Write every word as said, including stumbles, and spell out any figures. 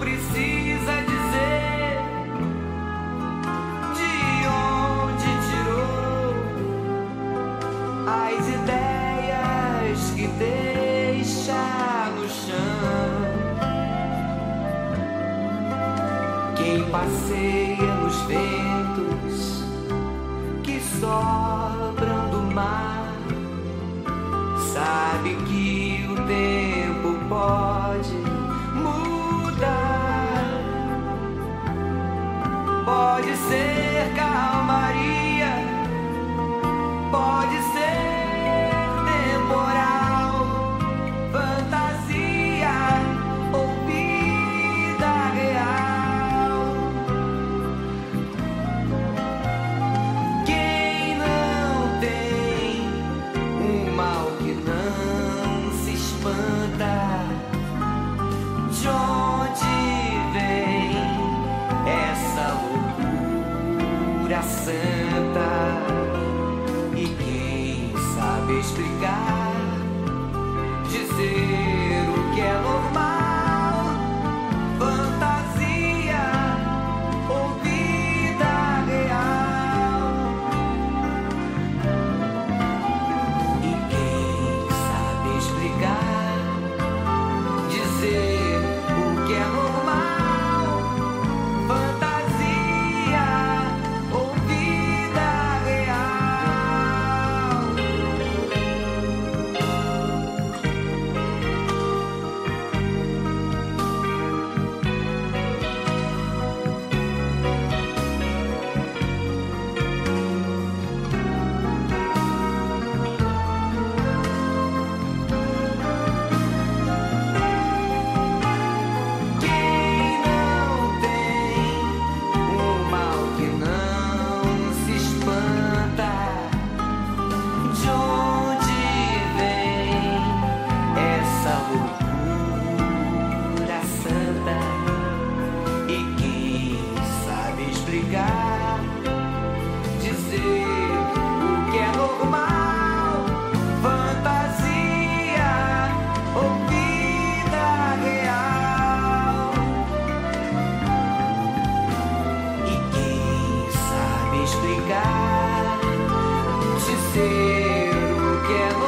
precisa dizer de onde tirou as ideias que deixa no chão. Quem passeia nos ventos que sobram do mar sabe que o tempo pode mudar. Pode ser calmaria, pode ser temporal, fantasia ou vida real. Quem não tem um mal que não se espanta, de onde vem essa loucura santa? E quem sabe explicar, dizer o que é normal, fantasia ou vida real? E quem sabe explicar, dizer o que é normal, fantasia ou vida real? Quem não tem um mal que não se espanta, de onde vem essa loucura santa? E quem sabe explicar, dizer o que é normal, fantasia ou vida real? E quem sabe explicar, dizer o que é normal,